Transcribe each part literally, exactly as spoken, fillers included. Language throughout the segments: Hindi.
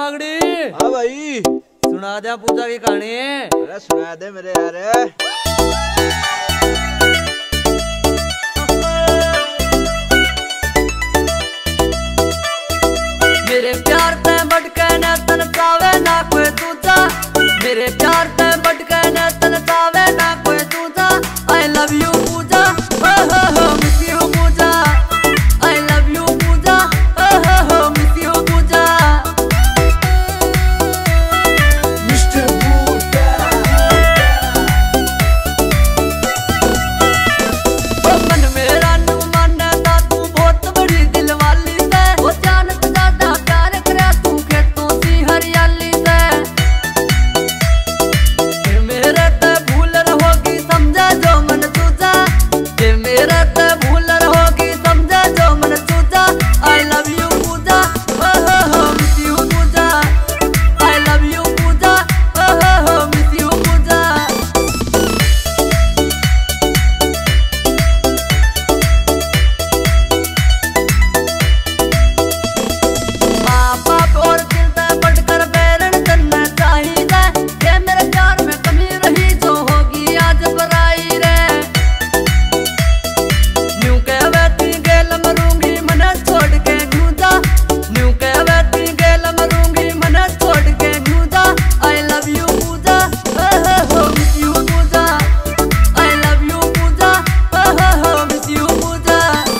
बागड़ी। हाँ भाई, सुना दे पूजा की कहानी। अरे सुना दे मेरे यार। मेरे प्यार ते भटके न तन चावे ना कोई दूजा, मेरे प्यार ते भटके न तन चावे ना कोई दूजा। आई लव यू पूजा, हो हो हो miss you Pooja. I love you Pooja, हो हो हो miss you Pooja. Mister Pooja, ओ मन मेरा नू माने ता तू बहुत बड़ी दिल वाली से। ओ जानत ज्यादा प्यार करे तू खेतों सी हरियाली से। फिर मेरे ते भूल रहोगी समझा जो मन तुझा, फिर मेरे ते भूल रहोगी समझा जो मन तुझा। आई लव यू पूजा, हो हो हो miss you Pooja. I love you Pooja, हो हो हो मिस यू पूजा। माँ बाप और दिल ते बढ़कर बैरन करना चाहिए। ये मेरे प्यार में कमी रही जो होगी आज पराई रे। न्यू कहती गेल मरूंगी मने छोड़ के न्यूजा, न्यू कहती गेल मरूंगी मने छोड़ के न्यूजा। आई लव यू पूजा, हो हो हो miss you Pooja. I love you Pooja, हो हो हो मिस यू पूजा।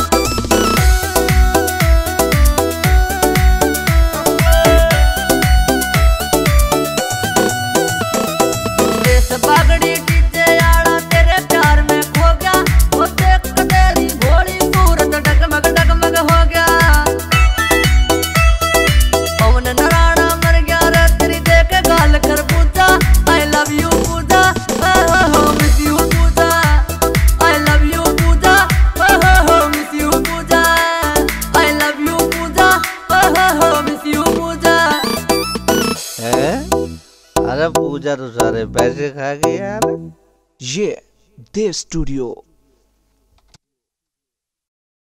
देश बागड़ी डीजे आड़ा तेरे प्यार में खो गया। वो देख के तेरी भोली सूरत डगमग डगमग हो गया। पवन नराणा मर गया रे तेरी देख गाल कर पूजा। आई लव यू पूजा, हो हो हो miss you Pooja. I love you Pooja, हो हो हो miss you Pooja. I love you Pooja, हो हो हो मिस यू पूजा। है? अरे पूजा तो सारे पैसे खा गई यार। ये देव स्टूडियो।